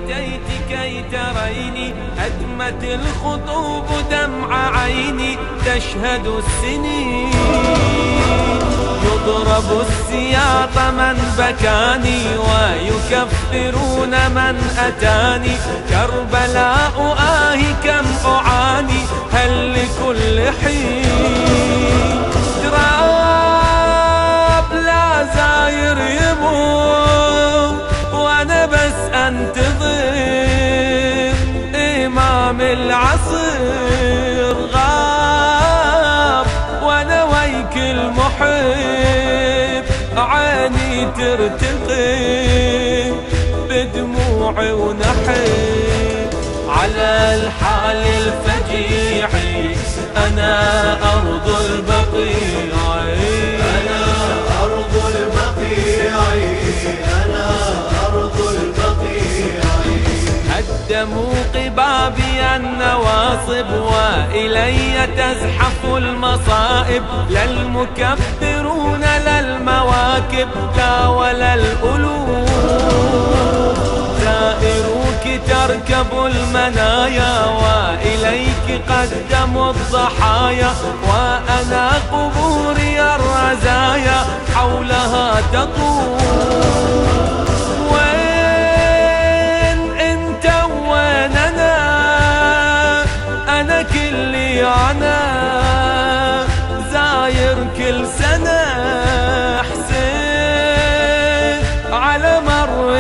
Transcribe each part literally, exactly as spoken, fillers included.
أتيت كي تريني أدمت الخطوب دمع عيني تشهد السنين يضرب السياط من بكاني ويكفرون من أتاني كربلاء آه كم أعاني هل لكل حين تراب لا زاير يموت وأنا بس أنتظر إمام العصر غاب وأنا ويك المحب عيني ترتقي بدموعي ونحب على الحال الفجيع أنا أرض البقيع أنا أرض البقيع أنا أرض البقيع هدموا قبابي النواصب وإلي تزحف المصائب لا المكبرون لا المواكب لا ولا الألوف زائروك تركب المنايا وإليك قدموا الضحايا وأنا قبوري الرزايا حولها تطوف وين انت وين انا انا كلي انا زاير كل سنة حسين على مر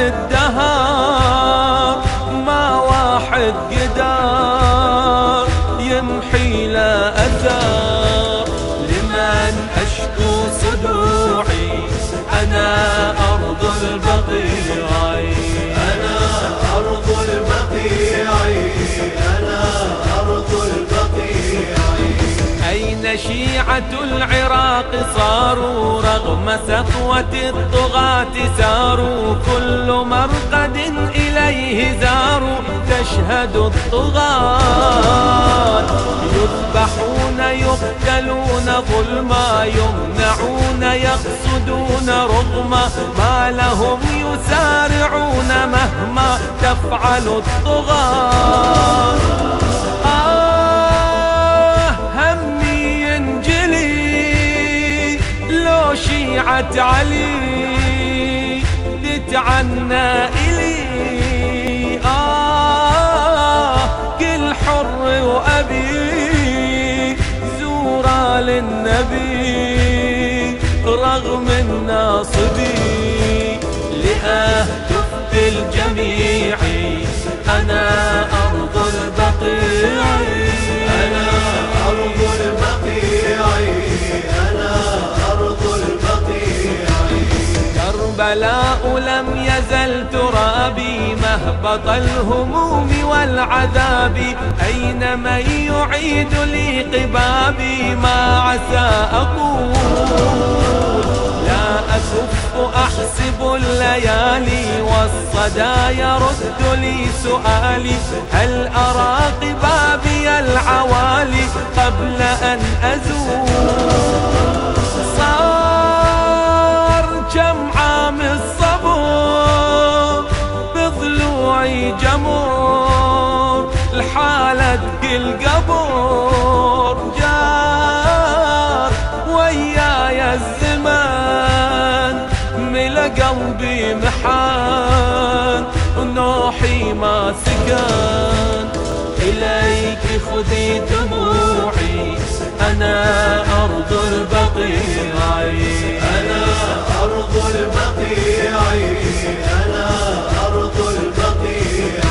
الدهر ما واحد قدر يمحي لا أثر لمن أشكو صدوعي أنا أرض البقيع أنا أرض البقيع أنا أرض البقيع أين شيعة العراق صاروا رغم سطوة الطغاة ساروا كل مرقد إليه زاروا تشهد الطغاة يذبحون يقتلون ظلما يمنعون يقصدون رغما ما لهم يسارعون مهما تفعل الطغاة آه همي ينجلي لو شيعة علي تتعنى إلي آه كل حر وأبي زورا للنبي رغم الناصبي لأهتف بالجميع أنا أرض البقيع أنا أرض البقيع أنا أرض البقيع كربلاء لم يزل ترابي مهبط الهموم والعذاب أين من يعيد لي قبابي ما عسى أقول لا أكف أحسب الليالي والصدى يرد لي سؤالي هل أرى قبابي العوالي قبل أن أزول صار كم عام الصبر بضلوعي جمر الحالة كل قبر جار وياي الزمان ملا قلبي محان ونوحي ما سكن إليك خذي دموعي أنا أرض البقيع أنا أرض البقيع أنا أرض البقيع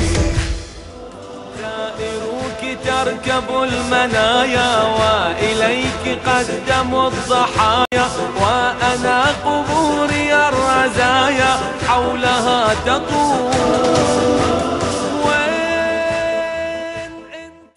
زائروك تركب المنايا وإليك قدموا الضحايا